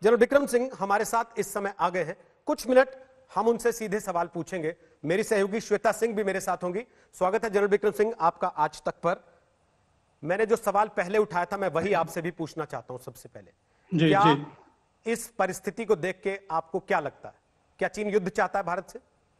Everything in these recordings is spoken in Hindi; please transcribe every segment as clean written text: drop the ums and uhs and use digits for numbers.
जनरल विक्रम सिंह हमारे साथ इस समय आ गए हैं। कुछ मिनट हम उनसे सीधे सवाल पूछेंगे। मेरी सहयोगी श्वेता सिंह भी मेरे साथ होंगी। स्वागत है जनरल विक्रम सिंह आपका आज तक पर। मैंने जो सवाल पहले उठाया था मैं वही आपसे भी पूछना चाहता हूं। सबसे पहले जी, क्या जी। इस परिस्थिति को देख के आपको क्या लगता है, क्या चीन युद्ध चाहता है भारत से?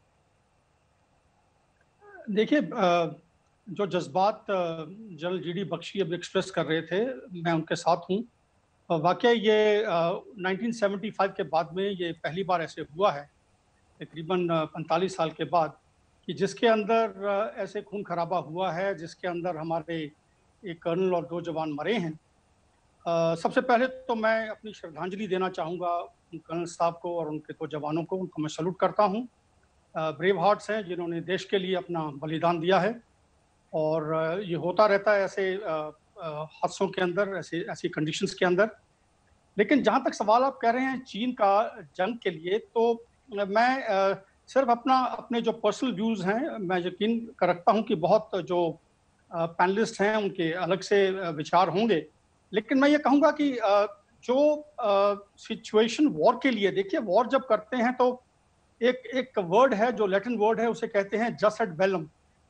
देखिए, जो जज्बात जनरल जीडी बख्शी अब एक्सप्रेस कर रहे थे, मैं उनके साथ हूँ। वाकई ये 1975 के बाद में ये पहली बार ऐसे हुआ है, तकरीबन 45 साल के बाद, कि जिसके अंदर ऐसे खून खराबा हुआ है, जिसके अंदर हमारे एक कर्नल और 2 जवान मरे हैं। सबसे पहले तो मैं अपनी श्रद्धांजलि देना चाहूँगा उन कर्नल साहब को और उनके 2 जवानों को। उनको मैं सैल्यूट करता हूँ। ब्रेव हार्ट्स हैं जिन्होंने देश के लिए अपना बलिदान दिया है, और ये होता रहता है ऐसे हादसों के अंदर, ऐसी कंडीशंस के अंदर। लेकिन जहाँ तक सवाल आप कह रहे हैं चीन का जंग के लिए, तो मैं सिर्फ अपने जो पर्सनल व्यूज़ हैं, मैं यकीन रखता हूँ कि बहुत जो पैनलिस्ट हैं उनके अलग से विचार होंगे। लेकिन मैं ये कहूँगा कि जो सिचुएशन वॉर के लिए, देखिए वॉर जब करते हैं तो एक वर्ड है जो लैटिन वर्ड है, उसे कहते हैं जस एट बेलम।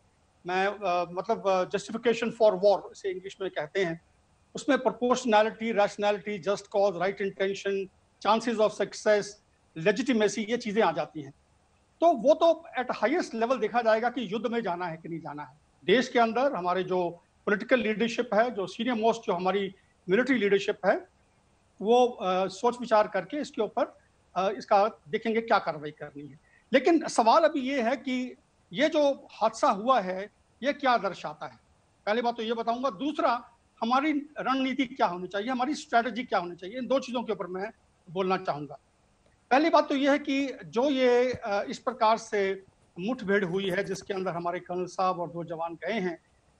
मतलब जस्टिफिकेशन फॉर वॉर इसे इंग्लिश में कहते हैं। उसमें proportionality, rationality, just cause, right intention, chances of success, legitimacy, ये चीजें आ जाती हैं। तो वो तो एट हाईएस्ट लेवल देखा जाएगा कि युद्ध में जाना है कि नहीं जाना है। देश के अंदर हमारे जो पॉलिटिकल लीडरशिप है, जो सीनियर मोस्ट जो हमारी मिलिट्री लीडरशिप है, वो सोच विचार करके इसके ऊपर इसका देखेंगे क्या कार्रवाई करनी है। लेकिन सवाल अभी ये है कि ये जो हादसा हुआ है ये क्या दर्शाता है। पहली बात तो ये बताऊंगा। दूसरा, हमारी रणनीति क्या होनी चाहिए, हमारी स्ट्रैटेजी क्या होनी चाहिए, इन 2 चीजों के ऊपर मैं बोलना चाहूंगा। पहली बात तो ये है कि जो ये इस प्रकार से मुठभेड़ हुई है जिसके अंदर हमारे कर्नल साहब और 2 जवान गए हैं,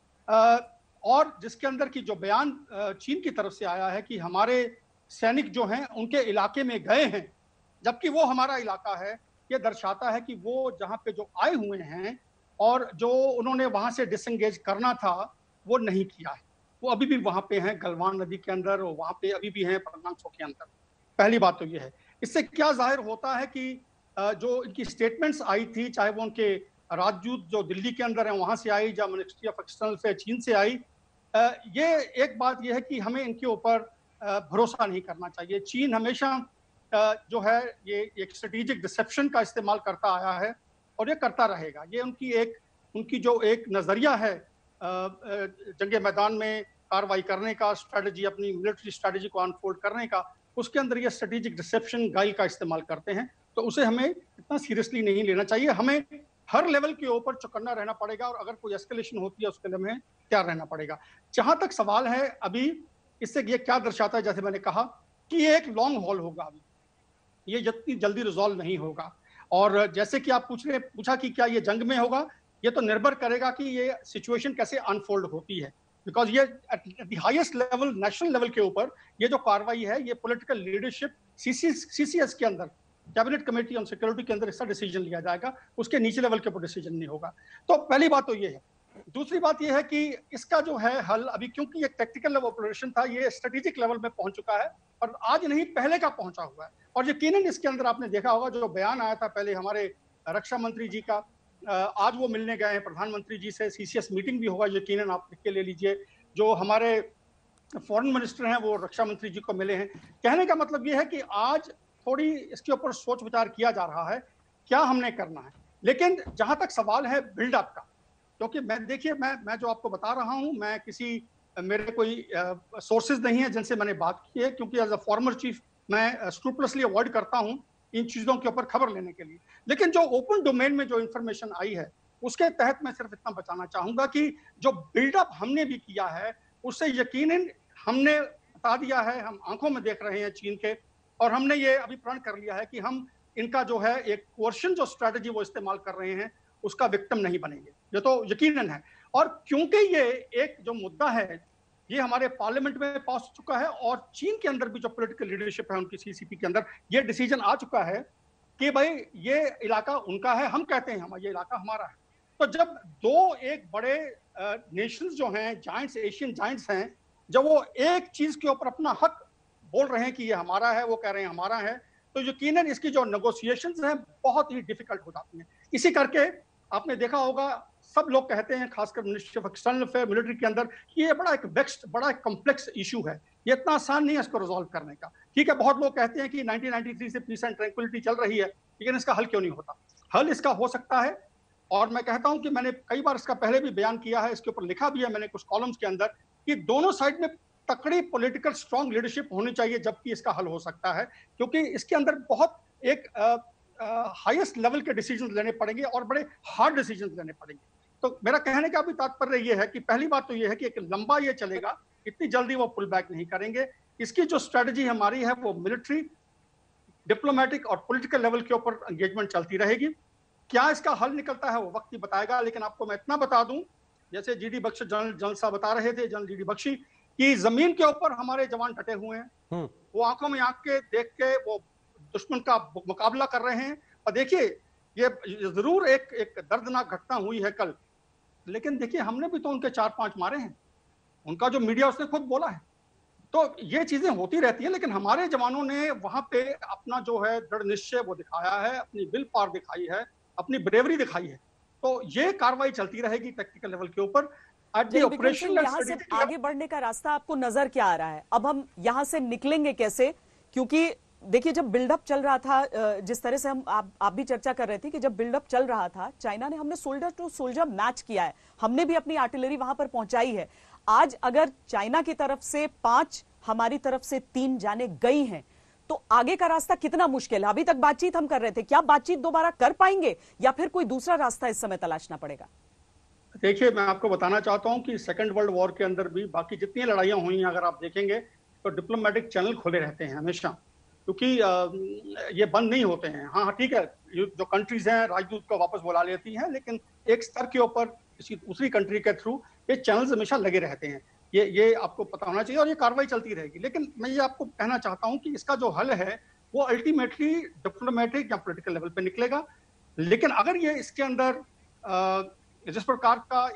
और जिसके अंदर की जो बयान चीन की तरफ से आया है कि हमारे सैनिक जो हैं उनके इलाके में गए हैं, जबकि वो हमारा इलाका है, ये दर्शाता है कि वो जहाँ पे जो आए हुए हैं और जो उन्होंने वहां से डिसंगेज करना था वो नहीं किया है। वो अभी भी वहां पे हैं गलवान नदी के अंदर, और वहां पे अभी भी हैं परनांगसो के अंदर। पहली बात तो ये है। इससे क्या जाहिर होता है कि जो इनकी स्टेटमेंट्स आई थी, चाहे वो उनके राजदूत जो दिल्ली के अंदर है वहां से आई, या मिनिस्ट्री ऑफ एक्सटर्नल से चीन से आई, ये एक बात ये है कि हमें इनके ऊपर भरोसा नहीं करना चाहिए। चीन हमेशा जो है ये एक स्ट्रेटेजिक डिसेप्शन का इस्तेमाल करता आया है और ये करता रहेगा। ये उनकी जो एक नजरिया है जंगे मैदान में कार्रवाई करने का, स्ट्रेटजी, अपनी मिलिट्री स्ट्रेटजी को अनफोल्ड करने का, उसके अंदर ये स्ट्रेटेजिक डिसेप्शन गाइल का इस्तेमाल करते हैं। तो उसे हमें इतना सीरियसली नहीं लेना चाहिए। हमें हर लेवल के ऊपर चौकन्ना रहना पड़ेगा, और अगर कोई एस्केलेशन होती है उसके लिए हमें तैयार रहना पड़ेगा। जहां तक सवाल है अभी, इससे ये क्या दर्शाता है, जैसे मैंने कहा कि ये एक लॉन्ग हॉल होगा, अभी ये जितनी जल्दी रिजॉल्व नहीं होगा। और जैसे कि आप पूछा कि क्या ये जंग में होगा, ये तो निर्भर करेगा कि ये सिचुएशन कैसे अनफोल्ड होती है। बिकॉज ये at the highest level, national level के ऊपर ये जो कार्रवाई है, ये पॉलिटिकल लीडरशिप सीसीएस के अंदर, कैबिनेट कमेटी ऑन सिक्योरिटी के अंदर इसका डिसीजन लिया जाएगा, उसके नीचे लेवल के ऊपर डिसीजन नहीं होगा। तो पहली बात तो ये है। दूसरी बात यह है कि इसका जो है हल अभी, क्योंकि एक टेक्निकल लेवल ऑपरेशन था, ये स्ट्रेटेजिक लेवल में पहुंच चुका है, और आज नहीं पहले का पहुंचा हुआ है। और यकीनन इसके अंदर आपने देखा होगा जो बयान आया था पहले हमारे रक्षा मंत्री जी का, आज वो मिलने गए हैं प्रधानमंत्री जी से, सीसीएस मीटिंग भी होगा यकीनन, आप लिख के ले लीजिए। जो हमारे फॉरेन मिनिस्टर हैं वो रक्षा मंत्री जी को मिले हैं। कहने का मतलब ये है कि आज थोड़ी इसके ऊपर सोच विचार किया जा रहा है क्या हमने करना है। लेकिन जहां तक सवाल है बिल्डअप का, क्योंकि मैं जो आपको बता रहा हूं, मैं मेरे कोई सोर्सेज नहीं है जिनसे मैंने बात की है, क्योंकि एज अ फॉर्मर चीफ मैं स्क्रूपलसली अवॉइड करता हूं इन चीजों के ऊपर खबर लेने के लिए। लेकिन जो ओपन डोमेन में जो इंफॉर्मेशन आई है उसके तहत मैं सिर्फ इतना बताना चाहूंगा कि जो बिल्डअप हमने भी किया है उससे यकीनन हमने बता दिया है, हम आंखों में देख रहे हैं चीन के, और हमने ये अभी प्रण कर लिया है कि हम इनका जो है एक कोर्शन जो स्ट्रैटेजी वो इस्तेमाल कर रहे हैं उसका विक्टिम नहीं बनेंगे, ये तो यकीनन है। और क्योंकि ये एक जो मुद्दा है ये हमारे पार्लियामेंट में पास हो चुका है, और चीन के अंदर भी जो पॉलिटिकल लीडरशिप है उनकी सीसीपी के अंदर ये डिसीजन आ चुका है कि भाई ये इलाका उनका है, हम कहते हैं ये इलाका हमारा है। तो जब दो एक बड़े नेशंस जो हैं, जायंट्स, एशियन जायंट्स हैं, जब वो एक चीज के ऊपर अपना हक बोल रहे हैं कि ये हमारा है, वो कह रहे हैं हमारा है, तो यकीनन इसकी जो नेगोशिएशंस हैं बहुत ही डिफिकल्ट हो जाती हैं। इसी करके आपने देखा होगा, सब लोग कहते हैं, खासकर ministry of external affair military के अंदर, कि ये बड़ा एक वेक्स्ड, बड़ा एक कॉम्प्लेक्स इशू है, ये इतना आसान नहीं है इसको रिजॉल्व करने का। ठीक है, बहुत लोग कहते हैं कि 1993 से पीस एंड ट्रैंक्विलिटी चल रही है, लेकिन इसका हल क्यों नहीं होता? हल इसका हो सकता है, और मैं कहता हूं कि मैंने कई बार इसका पहले भी बयान किया है, इसके ऊपर लिखा भी है मैंने कुछ कॉलम्स के अंदर, कि दोनों साइड में तकड़ी पॉलिटिकल स्ट्रांग लीडरशिप होनी चाहिए जबकि इसका हल हो सकता है, क्योंकि इसके अंदर बहुत एक हाईएस्ट लेवल के डिसीजन लेने पड़ेंगे और बड़े हार्ड डिसीजन लेने पड़ेंगे। तो मेरा कहने का भी तात्पर्य ये है कि पहली बात तो ये है कि एक लंबा ये चलेगा, इतनी जल्दी वो पुल बैक नहीं करेंगे। इसकी जो स्ट्रेटजी हमारी है वो मिलिट्री, डिप्लोमेटिक और पॉलिटिकल लेवल के ऊपर एंगेजमेंट चलती रहेगी। क्या इसका हल निकलता है वो वक्त ही बताएगा, लेकिन आपको मैं इतना बता दूं, जैसे जीडी बख्शी जनरल साहब बता रहे थे, जनरल जीडी बख्शी, कि जमीन के ऊपर हमारे जवान डटे हुए हैं, वो आंखों में आंख के देख के वो दुश्मन का मुकाबला कर रहे हैं। और देखिए, ये जरूर एक दर्दनाक घटना हुई है कल, लेकिन देखिए हमने भी तो उनके 4-5 मारे हैं, उनका जो मीडिया उसने खुद बोला है। तो ये चीजें होती रहती हैं, लेकिन हमारे जवानों ने वहां पे अपना जो है दृढ़ निश्चय वो दिखाया है, अपनी विल पावर दिखाई है, अपनी ब्रेवरी दिखाई है। तो ये कार्रवाई चलती रहेगी टेक्निकल लेवल के ऊपर। ऑपरेशन यहाँ से आगे बढ़ने का रास्ता आपको नजर क्या आ रहा है? अब हम यहाँ से निकलेंगे कैसे? क्योंकि देखिए, जब बिल्डअप चल रहा था, जिस तरह से आप भी चर्चा कर रहे थे कि जब बिल्डअप चल रहा था, चाइना ने हमने सोल्जर टू सोल्जर मैच किया है, हमने भी अपनी आर्टिलरी वहां पर पहुंचाई है। आज अगर चाइना की तरफ से 5, हमारी तरफ से 3 जाने गई हैं, तो आगे का रास्ता कितना मुश्किल है? अभी तक बातचीत हम कर रहे थे, क्या बातचीत दोबारा कर पाएंगे या फिर कोई दूसरा रास्ता इस समय तलाशना पड़ेगा? देखिए, मैं आपको बताना चाहता हूं कि सेकेंड वर्ल्ड वॉर के अंदर भी बाकी जितनी लड़ाइयां हुई हैं, अगर आप देखेंगे तो डिप्लोमेटिक चैनल खुले रहते हैं हमेशा, क्योंकि ये बंद नहीं होते हैं। हाँ ठीक है, जो कंट्रीज हैं राजदूत को वापस बुला लेती हैं, लेकिन एक स्तर के ऊपर किसी दूसरी कंट्री के थ्रू ये चैनल्स हमेशा लगे रहते हैं। ये आपको पता होना चाहिए, और ये कार्रवाई चलती रहेगी। लेकिन मैं ये आपको कहना चाहता हूं कि इसका जो हल है वो अल्टीमेटली डिप्लोमेटिक या पॉलिटिकल लेवल पे निकलेगा। लेकिन अगर ये इसके अंदर जिस प्रकार का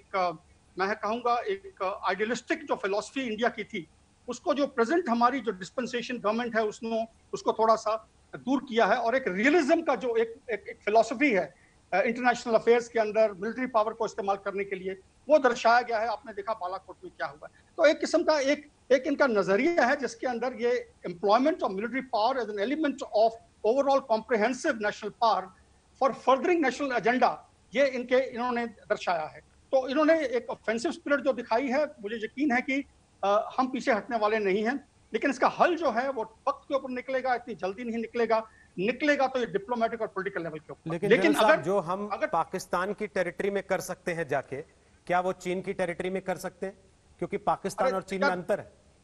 मैं कहूंगा एक आइडियलिस्टिक जो फिलॉसफी इंडिया की थी, उसको जो प्रेजेंट हमारी जो डिस्पेंसेशन गवर्नमेंट है उसने उसको थोड़ा सा दूर किया है, और एक रियलिज्म का जो एक फिलॉसफी है इंटरनेशनल अफेयर्स के अंदर मिलिट्री पावर को इस्तेमाल करने के लिए, वो दर्शाया गया है। आपने देखा बालाकोट में क्या हुआ। तो एक किस्म का एक इनका नजरिया है जिसके अंदर ये employment of military power as an element of overall comprehensive national power for furthering national agenda, ये इन्होंने दर्शाया है। तो इन्होंने एक ऑफेंसिव स्पिरिट जो दिखाई है, मुझे यकीन है कि हम पीछे हटने वाले नहीं हैं। लेकिन इसका हल जो है वो वक्त के ऊपर निकलेगा, इतनी जल्दी नहीं निकलेगा तो ये डिप्लोमेटिक और पॉलिटिकल लेवल के ऊपर। लेकिन अगर जो हम पाकिस्तान की टेरिटरी में कर सकते हैं जाके, क्या वो चीन की टेरिटरी में कर सकते हैं? क्योंकि पाकिस्तान और चीन में अंतर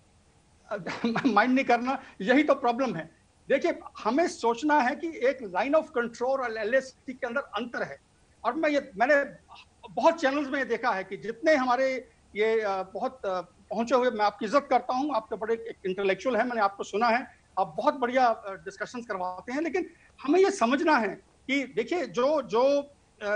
है। माइंड नहीं करना, यही तो प्रॉब्लम है। देखिए, हमें सोचना है कि एक लाइन ऑफ कंट्रोल और एलएसी के अंदर अंतर है। और मैंने बहुत चैनल्स में देखा है कि जितने हमारे ये बहुत पहुंचे हुए, मैं आपकी इज्जत करता हूं, आप तो बड़े इंटेलेक्चुअल हैं, मैंने आपको सुना है, आप बहुत बढ़िया डिस्कशंस करवाते हैं। लेकिन हमें ये समझना है कि देखिए, जो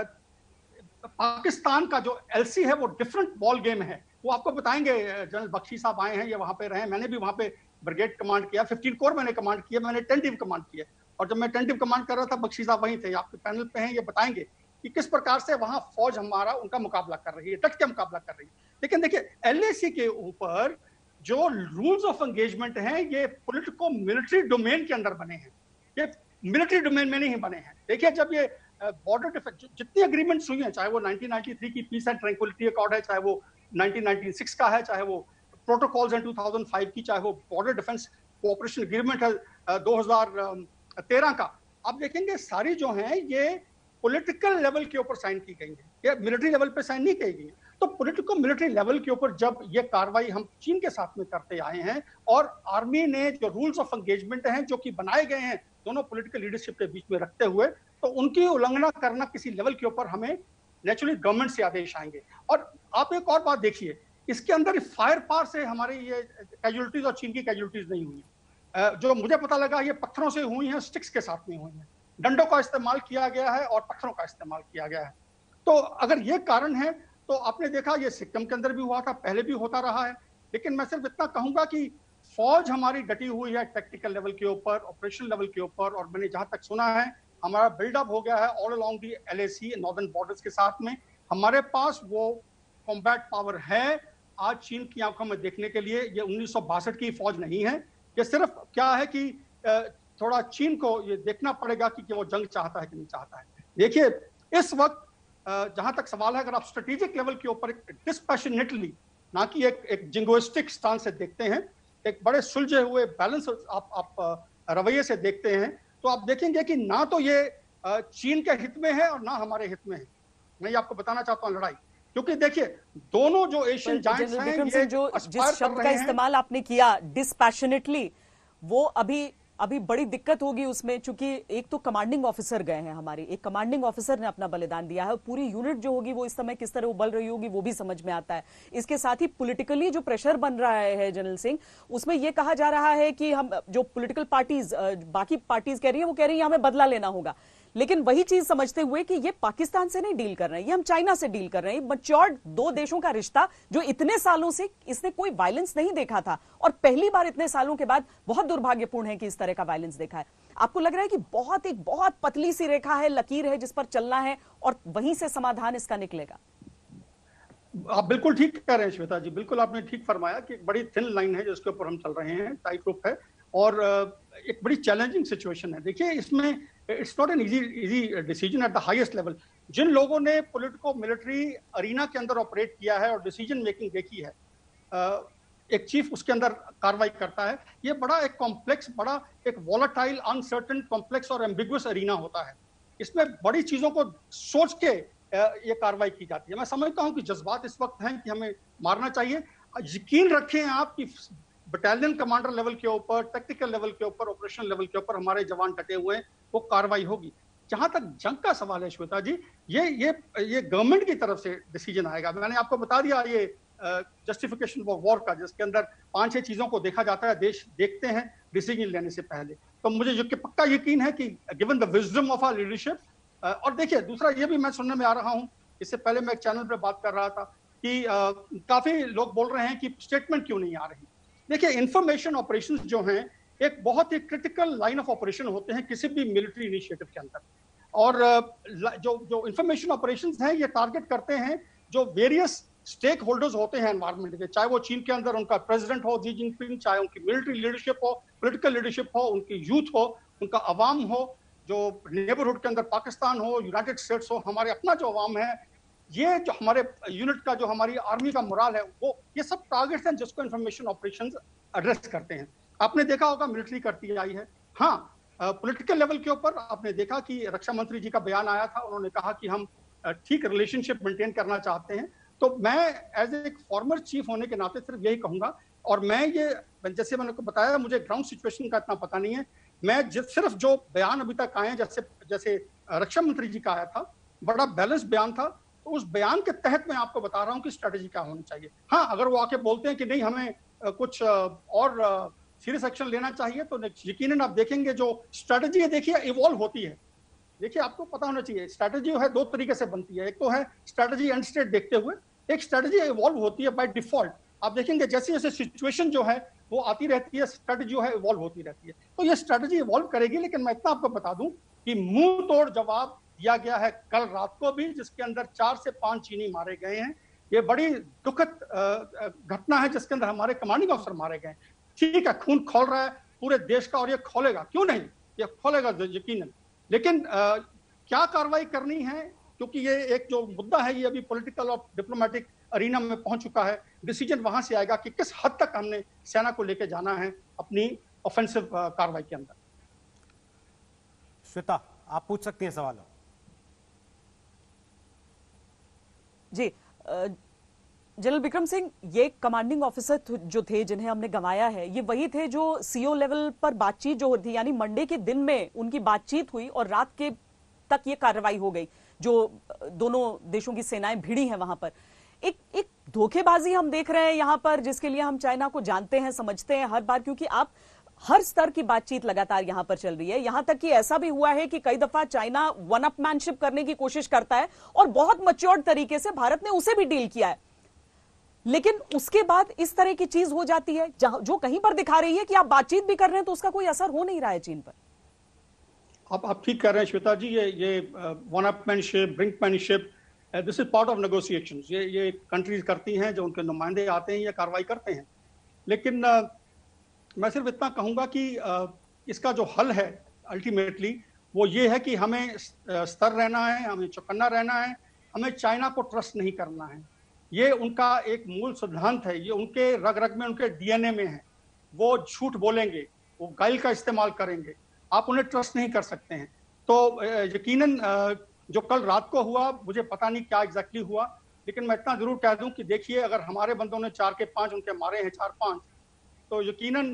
पाकिस्तान का जो एलसी है वो डिफरेंट बॉल गेम है। वो आपको बताएंगे, जनरल बख्शी साहब आए हैं, ये वहां पे रहे, मैंने भी वहां पे ब्रिगेड कमांड किया, 15 कोर मैंने कमांड किया, मैंने टेंटिव कमांड किया। और जब मैं टेंटिव कमांड कर रहा था, बख्शी साहब वहीं थे, आपके पैनल पे हैं, ये बताएंगे कि किस प्रकार से वहां फौज हमारा उनका मुकाबला कर रही है, डट के मुकाबला कर रही है। लेकिन देखिए, एलएसी के ऊपर जो रूल्स ऑफ एंगेजमेंट हैं, ये पॉलिटिको मिलिट्री डोमेन के अंदर बने हैं, ये मिलिट्री डोमेन में नहीं बने हैं। देखिए, जब ये बॉर्डर डिफेंस जितनी एग्रीमेंट्स हुई हैं, चाहे वो 1993 की पीस एंड ट्रैंक्विलिटी अकॉर्ड है, चाहे वो 1996 का है, चाहे वो प्रोटोकॉल्स हैं 2005 की, चाहे वो बॉर्डर डिफेंस कोऑपरेशन एग्रीमेंट है 2013 का, आप देखेंगे सारी जो हैं ये पॉलिटिकल लेवल के ऊपर साइन की गई है, ये मिलिट्री लेवल पे साइन नहीं की गई है। तो पॉलिटिको मिलिट्री लेवल के ऊपर जब ये कार्रवाई हम चीन के साथ में करते आए हैं, और आर्मी ने जो रूल्स ऑफ एंगेजमेंट हैं जो कि बनाए गए हैं दोनों पॉलिटिकल लीडरशिप के बीच में रखते हुए, तो उनकी उल्लंघना करना किसी लेवल के ऊपर हमें नेचुरली गवर्नमेंट से आदेश आएंगे। और आप एक और बात देखिए, इसके अंदर फायर पावर से हमारी ये कैजुअलिटीज और चीन की कैजुअलिटीज नहीं हुई, जो मुझे पता लगा ये पत्थरों से हुई हैं, स्टिक्स के साथ नहीं हुई हैं, डंडों का इस्तेमाल किया गया है और पत्थरों का इस्तेमाल किया गया है। तो अगर ये कारण है, तो आपने देखा ये सिक्किम के अंदर भी हुआ था, पहले भी होता रहा है। लेकिन मैं सिर्फ इतना कहूंगा कि फौज हमारी डटी हुई है टैक्टिकल लेवल के ऊपर, ऑपरेशन लेवल के ऊपर, और मैंने जहां तक सुना है हमारा बिल्डअप हो गया है all along the LAC northern borders के साथ में। हमारे पास वो कॉम्बैट पावर है आज चीन की आंखों में देखने के लिए। ये 1962 की फौज नहीं है, ये सिर्फ क्या है कि थोड़ा चीन को ये देखना पड़ेगा कि वो जंग चाहता है कि नहीं चाहता है। देखिए इस वक्त जहां तक सवाल है, अगर आप स्ट्रेटेजिक लेवल के ऊपर डिस्पैशनेटली, ना कि एक जिंगोइस्टिक स्टांस से देखते हैं, एक बड़े सुलझे हुए बैलेंस आप रवैये से देखते हैं, तो आप देखेंगे कि ना तो ये चीन के हित में है और ना हमारे हित में है। मैं आपको बताना चाहता हूं लड़ाई, क्योंकि देखिए दोनों जो एशियन जायंट्स हैं, ये जो जिस शब्द का इस्तेमाल आपने किया डिस्पैशनेटली, वो अभी बड़ी दिक्कत होगी उसमें, चूंकि एक तो कमांडिंग ऑफिसर गए हैं हमारे, एक कमांडिंग ऑफिसर ने अपना बलिदान दिया है, पूरी यूनिट जो होगी वो इस समय किस तरह उबल रही होगी वो भी समझ में आता है। इसके साथ ही पॉलिटिकली जो प्रेशर बन रहा है जनरल सिंह, उसमें यह कहा जा रहा है कि हम जो पॉलिटिकल पार्टीज, बाकी पार्टीज कह रही है, वो कह रही है हमें बदला लेना होगा, लेकिन वही चीज समझते हुए कि ये पाकिस्तान से नहीं डील कर रहे हैं, ये हम चाइना से डील कर रहे हैं। मैच्योर्ड दो देशों का रिश्ता जो इतने सालों से इसने कोई वायलेंस नहीं देखा था, और पहली बार इतने सालों के बाद बहुत दुर्भाग्यपूर्ण है कि इस तरह का वायलेंस देखा है। आपको लग रहा है कि एक बहुत पतली सी रेखा है, लकीर है जिस पर चलना है और वहीं से समाधान इसका निकलेगा? आप बिल्कुल ठीक कह रहे हैं श्वेता जी, बिल्कुल आपने ठीक फरमाया कि एक बड़ी थिन लाइन है जिसके ऊपर हम चल रहे हैं, टाइट रोप है, और एक बड़ी चैलेंजिंग सिचुएशन है। देखिए इसमें it's not an easy decision at the highest level. जिन लोगों ने पॉलिटिको मिलिट्री अरीना के अंदर ऑपरेट किया है और डिसीजन मेकिंग देखी है, एक चीफ उसके अंदर कार्रवाई करता है, ये बड़ा एक कॉम्प्लेक्स, बड़ा एक वॉलेटाइल, अनसर्टेन, कॉम्प्लेक्स और एम्बिगुअस अरीना होता है। इसमें बड़ी चीजों को सोच के ये कार्रवाई की जाती है। मैं समझता हूं कि जज्बात इस वक्त हैं कि हमें मारना चाहिए। यकीन रखें आप कि बटालियन कमांडर लेवल के ऊपर, टेक्निकल लेवल के ऊपर, ऑपरेशन लेवल के ऊपर हमारे जवान डटे हुए हैं, वो कार्रवाई होगी। जहां तक जंग का सवाल है श्वेता जी, ये गवर्नमेंट की तरफ से डिसीजन आएगा। मैंने आपको बता दिया ये जस्टिफिकेशन वॉर का, जिसके अंदर 5-6 चीजों को देखा जाता है, देश देखते हैं डिसीजन लेने से पहले। तो मुझे जो कि पक्का यकीन है कि given the wisdom of our leadership, और देखिए दूसरा ये भी मैं सुनने में आ रहा हूं, इससे पहले मैं एक चैनल पर बात कर रहा था कि काफी लोग बोल रहे हैं कि स्टेटमेंट क्यों नहीं आ रही। देखिए इंफॉर्मेशन ऑपरेशंस जो हैं एक बहुत ही क्रिटिकल लाइन ऑफ ऑपरेशन होते हैं किसी भी मिलिट्री इनिशिएटिव के अंदर, और जो इंफॉर्मेशन ऑपरेशंस हैं ये टारगेट करते हैं जो वेरियस स्टेक होल्डर्स होते हैं एनवायरमेंट के, चाहे वो चीन के अंदर उनका प्रेसिडेंट हो शी जिनपिंग, चाहे उनकी मिलिट्री लीडरशिप हो, पॉलिटिकल लीडरशिप हो, उनकी यूथ हो, उनका अवाम हो, जो नेबरहुड के अंदर पाकिस्तान हो, यूनाइटेड स्टेट्स हो, हमारे अपना जो अवाम है, ये जो हमारे यूनिट का, जो हमारी आर्मी का मोराल है, वो ये सब टारगेट्स हैं जिसको इंफॉर्मेशन ऑपरेशंस एड्रेस करते हैं। आपने देखा होगा मिलिट्री करती आई है। हाँ, पॉलिटिकल लेवल के ऊपर आपने देखा कि रक्षा मंत्री जी का बयान आया था, उन्होंने कहा कि हम ठीक रिलेशनशिप मेंटेन करना चाहते हैं। तो मैं एज एक फॉर्मर चीफ होने के नाते सिर्फ यही कहूंगा, और मैं ये जैसे मैंने को बताया, मुझे ग्राउंड सिचुएशन का इतना पता नहीं है, मैं सिर्फ जो बयान अभी तक आए हैं, जैसे रक्षा मंत्री जी का आया था, बड़ा बैलेंस बयान था, तो उस बयान के तहत मैं आपको बता रहा हूं कि स्ट्रेटेजी क्या होनी चाहिए। हाँ, अगर वो आके बोलते हैं कि नहीं हमें कुछ और सीरियस एक्शन लेना चाहिए, तो यकीनन आप देखेंगे जो स्ट्रेटेजी है, देखिए इवॉल्व होती है। देखिए आपको पता होना चाहिए स्ट्रेटेजी है दो तरीके से बनती है, एक तो है स्ट्रेटेजी एंड स्टेट देखते हुए, एक स्ट्रेटेजी इवॉल्व होती है बाय डिफॉल्ट। आप देखेंगे जैसे जैसे सिचुएशन जो है वो आती रहती है, स्ट्रेटेजी जो है इवॉल्व होती रहती है। तो ये स्ट्रेटेजी इवॉल्व करेगी, लेकिन मैं इतना आपको बता दूं कि मुंह तोड़ जवाब दिया गया है कल रात को भी, जिसके अंदर 4 से 5 चीनी मारे गए हैं। ये बड़ी दुखद घटना है जिसके अंदर हमारे कमांडिंग अफसर मारे गए। ठीक है, खून खोल रहा है पूरे देश का, और ये खोलेगा, क्यों नहीं, ये खोलेगा यकीनन। लेकिन क्या कार्रवाई करनी है, क्योंकि ये एक जो मुद्दा है ये अभी पॉलिटिकल और डिप्लोमेटिक अरीना में पहुंच चुका है। डिसीजन वहां से आएगा कि किस हद तक हमने सेना को लेकर जाना है अपनी ऑफेंसिव कार्रवाई के अंदर। श्वेता, आप पूछ सकती हैं सवाल। जी, जनरल विक्रम सिंह, ये कमांडिंग ऑफिसर जो थे जिन्हें हमने गंवाया है, ये वही थे जो सीओ लेवल पर बातचीत जो होती, यानी मंडे के दिन में उनकी बातचीत हुई और रात के तक ये कार्रवाई हो गई, जो दोनों देशों की सेनाएं भिड़ी हैं वहां पर। एक धोखेबाजी हम देख रहे हैं यहां पर, जिसके लिए हम चाइना को जानते हैं, समझते हैं हर बार, क्योंकि आप हर स्तर की बातचीत लगातार यहां पर चल रही है। यहां तक कि ऐसा भी हुआ है कि कई दफा चाइना वन अपमैनशिप करने की कोशिश करता है और बहुत मैच्योर्ड तरीके से भारत ने उसे भी डील किया है। लेकिन उसके बाद इस तरह की चीज हो जाती है जो कहीं पर दिखा रही है कि आप बातचीत भी कर रहे हैं तो उसका कोई असर हो नहीं रहा है चीन पर। आप ठीक कह रहे हैं श्वेता जी, ये one upmanship, brinkmanship, this is part of negotiations. ये कंट्रीज करती हैं, जो उनके नुमाइंदे आते हैं ये कार्रवाई करते हैं। लेकिन मैं सिर्फ इतना कहूंगा कि इसका जो हल है अल्टीमेटली वो ये है कि हमें स्थिर रहना है, हमें चौकन्ना रहना है, हमें चाइना को ट्रस्ट नहीं करना है। ये उनका एक मूल सिद्धांत है, ये उनके रग रग में, उनके डीएनए में है। वो झूठ बोलेंगे, वो गाइल का इस्तेमाल करेंगे, आप उन्हें ट्रस्ट नहीं कर सकते हैं। तो यकीनन जो कल रात को हुआ, मुझे पता नहीं क्या एग्जैक्टली हुआ, लेकिन मैं इतना जरूर कह दूं कि देखिए, अगर हमारे बंदों ने 4 के 5 उनके मारे हैं, 4-5, तो यकीनन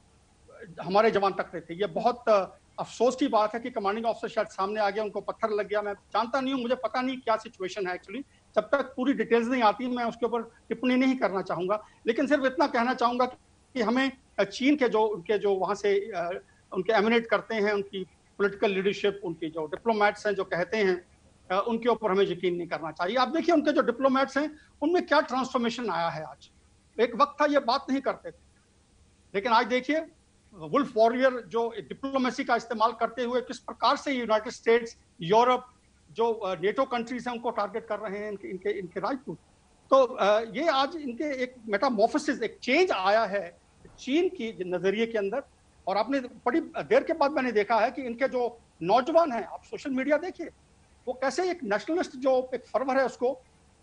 हमारे जवान तकड़े थे। ये बहुत अफसोस की बात है कि कमांडिंग ऑफिसर शायद सामने आ गया, उनको पत्थर लग गया। मैं जानता नहीं हूँ, मुझे पता नहीं क्या सिचुएशन है एक्चुअली, जब तक पूरी डिटेल्स नहीं आती मैं उसके ऊपर टिप्पणी नहीं करना चाहूंगा। लेकिन सिर्फ इतना कहना चाहूंगा कि हमें चीन के जो वहां से उनके एमिनेट करते हैं, उनकी पॉलिटिकल लीडरशिप, उनकी जो डिप्लोमेट्स हैं जो कहते हैं, उनके ऊपर हमें यकीन नहीं करना चाहिए। आप देखिए उनके जो डिप्लोमेट्स हैं उनमें क्या ट्रांसफॉर्मेशन आया है आज। एक वक्त था ये बात नहीं करते थे, लेकिन आज देखिए वुल्फ वॉरियर जो डिप्लोमेसी का इस्तेमाल करते हुए किस प्रकार से यूनाइटेड स्टेट्स, यूरोप, जो नेटो कंट्रीज हैं उनको टारगेट कर रहे हैं, इनके राजदूत। तो ये आज इनके एक मेटामॉर्फोसिस, एक चेंज आया है चीन की नजरिए के अंदर। और आपने बड़ी देर के बाद मैंने देखा है कि इनके जो नौजवान हैं, आप सोशल मीडिया देखिए, वो कैसे एक नेशनलिस्ट जो एक फर्वर है उसको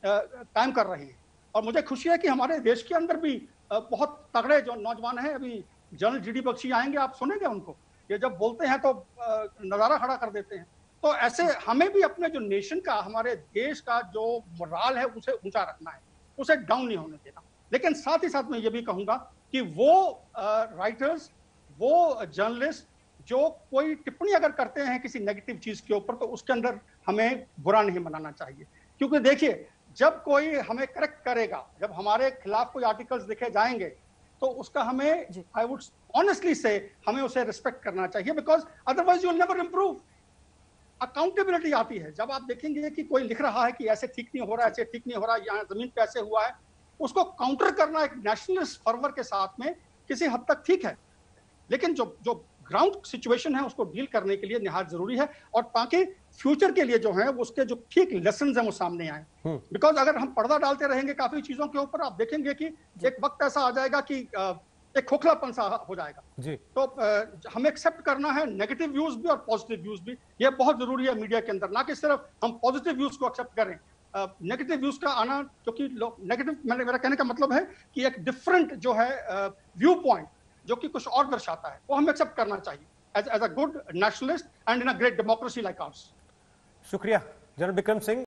कायम कर रहे हैं। और मुझे खुशी है कि हमारे देश के अंदर भी बहुत तगड़े जो नौजवान हैं, अभी जनरल जीडी बख्शी आएंगे, आप सुनेंगे उनको, ये जब बोलते हैं तो नजारा खड़ा कर देते हैं। तो ऐसे हमें भी अपने जो नेशन का, हमारे देश का जो मोराल है उसे ऊंचा रखना है, उसे डाउन नहीं होने देना। लेकिन साथ ही साथ मैं ये भी कहूंगा कि वो राइटर्स, वो जर्नलिस्ट जो कोई टिप्पणी अगर करते हैं किसी नेगेटिव चीज के ऊपर, तो उसके अंदर हमें बुरा नहीं मनाना चाहिए। क्योंकि देखिए, जब कोई हमें करेक्ट करेगा, जब हमारे खिलाफ कोई आर्टिकल्स लिखे जाएंगे, तो उसका हमें, आई वुड ऑनेस्टली से, हमें उसे रिस्पेक्ट करना चाहिए, because otherwise you will never improve. Accountability आती है जब आप देखेंगे कि कोई लिख रहा है कि ऐसे ठीक नहीं हो रहा, ऐसे ठीक नहीं हो रहा, यहाँ जमीन पे ऐसे हुआ है, उसको काउंटर करना एक नेशनलिस्ट फर्वर के साथ में किसी हद तक ठीक है, लेकिन जो ग्राउंड सिचुएशन है उसको डील करने के लिए निहायत जरूरी है, और ताकि फ्यूचर के लिए जो है उसके जो ठीक लेसन्स हैं वो सामने आए। बिकॉज अगर हम पर्दा डालते रहेंगे काफी चीजों के ऊपर, आप देखेंगे कि एक वक्त ऐसा आ जाएगा कि एक खोखलापन सा हो जाएगा जी। तो हमें एक्सेप्ट करना है नेगेटिव व्यूज भी और पॉजिटिव व्यूज भी, ये बहुत जरूरी है मीडिया के अंदर, ना कि सिर्फ हम पॉजिटिव व्यूज को एक्सेप्ट करें। नेगेटिव व्यूज का आना, क्योंकि नेगेटिव, मेरा कहने का मतलब है कि एक डिफरेंट जो है व्यू पॉइंट जो कि कुछ और दर्शाता है, वो हमें एक्सेप्ट करना चाहिए as a good nationalist and in a great democracy like ours. शुक्रिया जनरल बिक्रम सिंह।